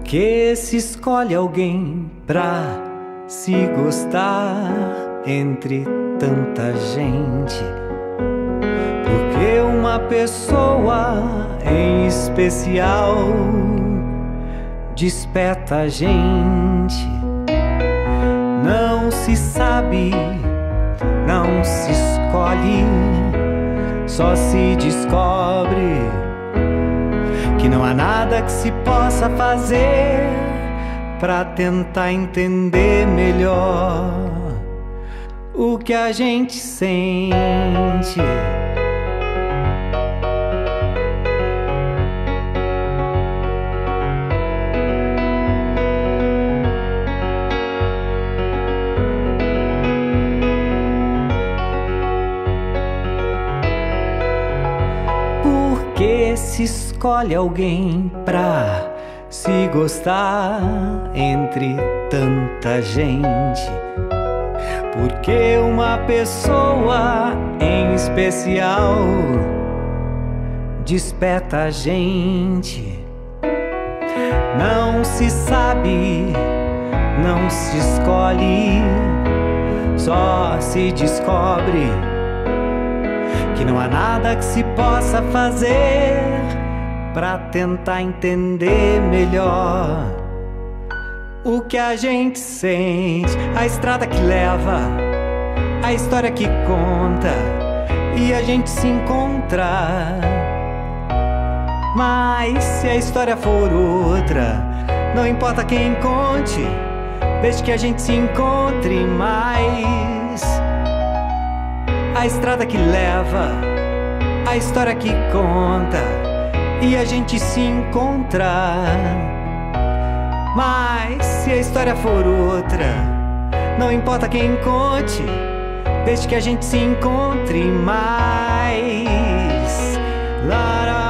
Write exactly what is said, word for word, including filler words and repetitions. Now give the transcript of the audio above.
que se escolhe alguém pra se gostar entre tanta gente? Porque uma pessoa em especial desperta a gente. Não se sabe, não se escolhe, só se descobre que não há nada que se possa fazer pra tentar entender melhor o que a gente sente. Porque se escolhe alguém pra se gostar entre tanta gente? Porque uma pessoa em especial desperta a gente. Não se sabe, não se escolhe, só se descobre que não há nada que se possa fazer pra tentar entender melhor o que a gente sente. A estrada que leva, a história que conta e a gente se encontra. Mas se a história for outra, não importa quem conte, desde que a gente se encontre mais. A estrada que leva, a história que conta e a gente se encontra. Mas se a história for outra, não importa quem conte, desde que a gente se encontre mais. Lara